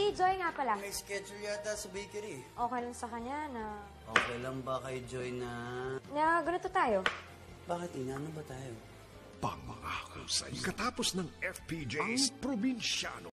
Si Joy nga pala. May schedule yata sa bakery. Okay lang sa kanya na... Okay lang ba kay Joy na... Na ganito tayo. Bakit ina? Ano ba tayo? Pangako sa katapos ng FPJ's probinsyano.